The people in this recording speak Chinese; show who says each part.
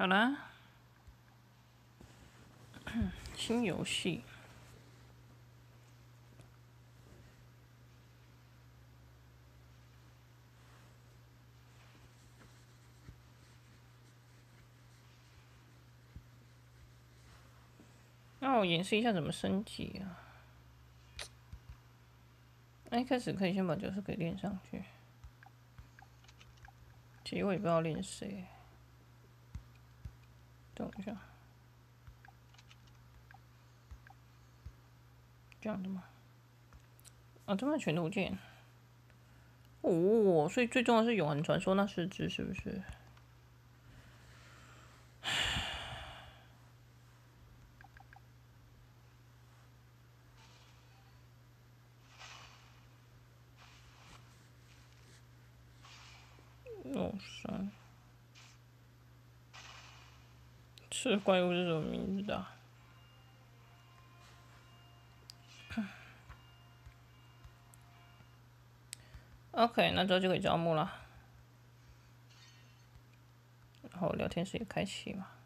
Speaker 1: 好啦，新游戏。那我演示一下怎么升级啊。那一开始可以先把角色给练上去。其实我也不知道练谁。等一下，这样的吗？啊，这边全图鉴。哦，所以最重要是永恒传说那4只是不是？3。这怪物是什么名字的啊？OK， 那之后就可以招募了。然后聊天室也开启嘛。